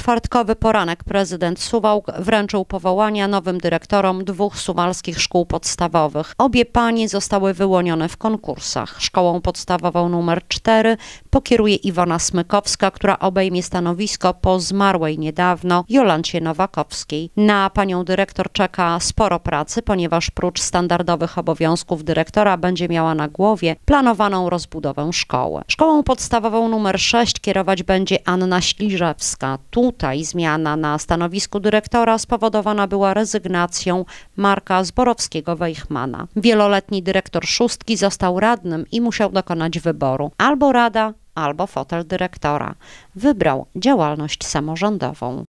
czwartkowy poranek prezydent Suwałk wręczył powołania nowym dyrektorom 2 suwalskich szkół podstawowych. Obie panie zostały wyłonione w konkursach. Szkołą podstawową nr 4 pokieruje Iwona Smykowska, która obejmie stanowisko po zmarłej niedawno Jolancie Nowakowskiej. Na panią dyrektor czeka sporo pracy, ponieważ prócz standardowych obowiązków dyrektora będzie miała na głowie planowaną rozbudowę szkoły. Szkołą podstawową nr 6 kierować będzie Anna Śliżewska. Tutaj zmiana na stanowisku dyrektora spowodowana była rezygnacją Marka Zborowskiego-Wejchmana. Wieloletni dyrektor szóstki został radnym i musiał dokonać wyboru: albo rada, albo fotel dyrektora. Wybrał działalność samorządową.